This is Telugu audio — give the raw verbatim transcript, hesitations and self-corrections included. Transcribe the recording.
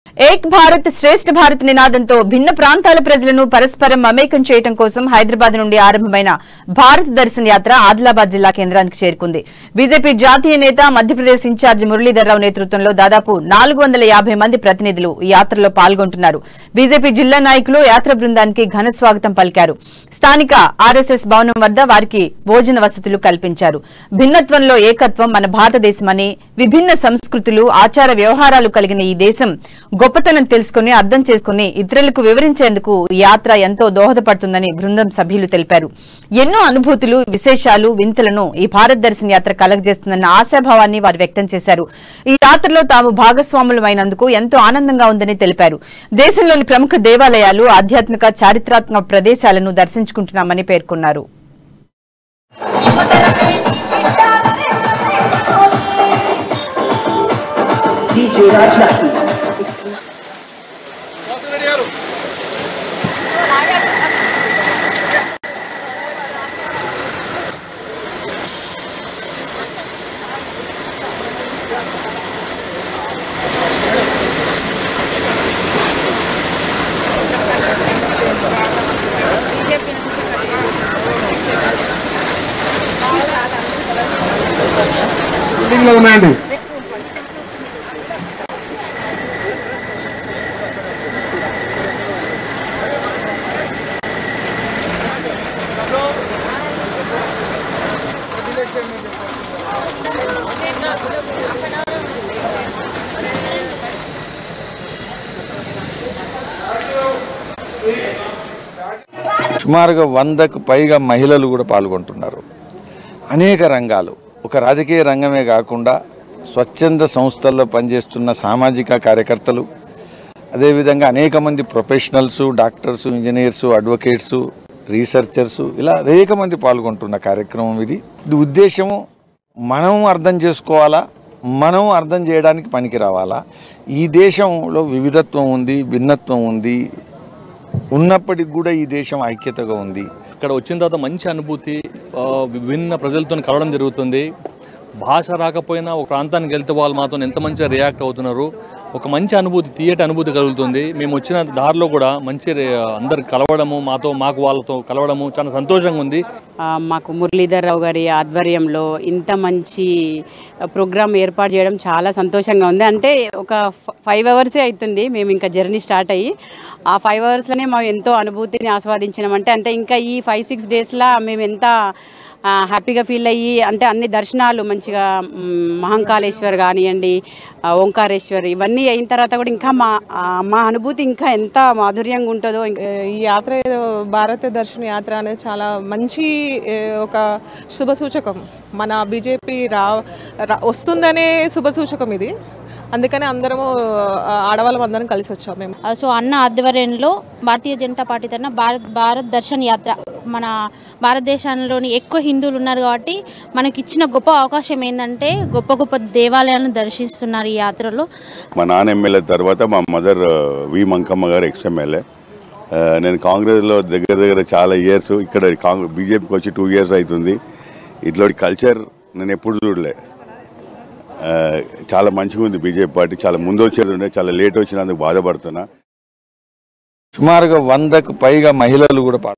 ఏక్ భారత్ శ్రేష్ఠ భారత్ నినాదంతో భిన్న ప్రాంతాల ప్రజలను పరస్పరం మమేకం చేయడం కోసం హైదరాబాద్ నుండి ఆరంభమైన భారత్ దర్శన్ యాత్ర ఆదిలాబాద్ జిల్లా కేంద్రానికి చేరుకుంది. బీజేపీ జాతీయ నేత మధ్యప్రదేశ్ ఇన్ఛార్జి మురళీధర్రావు నేతృత్వంలో దాదాపు నాలుగు వందల యాభై మంది ప్రతినిధులు ఈ యాత్రలో పాల్గొంటున్నారు. బీజేపీ జిల్లా నాయకులు యాత్ర బృందానికి ఘన స్వాగతం పలికారు. స్థానిక ఆర్ఎస్ఎస్ భవనం వద్ద వారికి భోజన వసతులు కల్పించారు. భిన్నత్వంలో ఏకత్వం మన భారతదేశమని, విభిన్న సంస్కృతులు ఆచార వ్యవహారాలు కలిగిన ఈ దేశం గొప్పతనం తెలుసుకుని అర్థం చేసుకుని ఇతరులకు వివరించేందుకు ఈ యాత్ర ఎంతో దోహదపడుతుందని బృందం సభ్యులు తెలిపారు. ఎన్నో అనుభూతులు, విశేషాలు, వింతలను ఈ భారత్ దర్శన్ యాత్ర కలగజేస్తుందన్న ఆశాభావాన్ని వారు వ్యక్తం చేశారు. ఈ యాత్రలో తాము భాగస్వాములమైనందుకు ఎంతో ఆనందంగా ఉందని తెలిపారు. దేశంలోని ప్రముఖ దేవాలయాలు, ఆధ్యాత్మిక చారిత్రాత్మక ప్రదేశాలను దర్శించుకుంటున్నామని పేర్కొన్నారు. ఉన్నాయండి. సుమారుగా వందకు పైగా మహిళలు కూడా పాల్గొంటున్నారు. అనేక రంగాలు, ఒక రాజకీయ రంగమే కాకుండా స్వచ్ఛంద సంస్థల్లో పనిచేస్తున్న సామాజిక కార్యకర్తలు, అదేవిధంగా అనేక మంది professionals, doctors, engineers, advocates, researchers, ఇలా అనేక మంది పాల్గొంటున్న కార్యక్రమం ఇది. ఇది ఉద్దేశము మనం అర్థం చేసుకోవాలా, మనం అర్థం చేయడానికి పనికి రావాలా. ఈ దేశంలో వివిధత్వం ఉంది, భిన్నత్వం ఉంది, ఉన్నప్పటికి కూడా ఈ దేశం ఐక్యతగా ఉంది. ఇక్కడ వచ్చిన తర్వాత మంచి అనుభూతి, విభిన్న ప్రజలతో కలవడం జరుగుతుంది. భాష రాకపోయినా ఒక ప్రాంతానికి వెళ్తే వాళ్ళు మాతో ఎంత మంచిగా రియాక్ట్ అవుతున్నారు. ఒక మంచి అనుభూతి, తీయటి అనుభూతి కలుగుతుంది. మేము వచ్చిన దారిలో కూడా మంచి అందరు కలవడము, మాతో మాకు వాళ్ళతో కలవడము చాలా సంతోషంగా ఉంది. మాకు మురళీధర్రావు గారి ఆధ్వర్యంలో ఇంత మంచి ప్రోగ్రామ్ ఏర్పాటు చేయడం చాలా సంతోషంగా ఉంది. అంటే ఒక ఫైవ్ అవర్సే అవుతుంది మేము ఇంకా జర్నీ స్టార్ట్ అయ్యి, ఆ ఫైవ్ అవర్స్లోనే మేము ఎంతో అనుభూతిని ఆస్వాదించినామంటే అంటే ఇంకా ఈ ఫైవ్ సిక్స్ డేస్లో మేము ఎంత హ్యాపీగా ఫీల్ అయ్యి, అంటే అన్ని దర్శనాలు మంచిగా మహంకాళేశ్వర్ కానివ్వండి, ఓంకారేశ్వర్ ఇవన్నీ అయిన తర్వాత కూడా ఇంకా మా మా అనుభూతి ఇంకా ఎంత మాధుర్యంగా ఉంటుందో. ఈ యాత్ర భారత దర్శన్ యాత్ర అనేది చాలా మంచి ఒక శుభ సూచకం. మన బీజేపీ రా వస్తుందనే శుభ సూచకం ఇది. అందుకని అందరము ఆడవాళ్ళం అందరం కలిసి వచ్చాం మేము. సో అన్న ఆధ్వర్యంలో భారతీయ జనతా పార్టీ తరఫున భారత్ భారత్ దర్శన్ యాత్ర, మన భారతదేశంలోని ఎక్కువ హిందువులు ఉన్నారు కాబట్టి మనకి ఇచ్చిన గొప్ప అవకాశం ఏంటంటే గొప్ప గొప్ప దేవాలయాలను దర్శిస్తున్నారు ఈ యాత్రలో. మా నాన్న ఎమ్మెల్యే తర్వాత మా మదర్ వి మంకమ్మ గారు ఎక్స్ ఎమ్మెల్యే. నేను కాంగ్రెస్లో దగ్గర దగ్గర చాలా ఇయర్స్, ఇక్కడ కాంగ్రెస్ బీజేపీకి వచ్చి టూ ఇయర్స్ అవుతుంది. ఇట్లాంటి కల్చర్ నేను ఎప్పుడు చూడలే. చాలా మంచిగా ఉంది బీజేపీ పార్టీ. చాలా ముందు వచ్చేది ఉండే, చాలా లేట్ వచ్చినందుకు బాధపడుతున్నా. సుమారుగా వందకు పైగా మహిళలు కూడా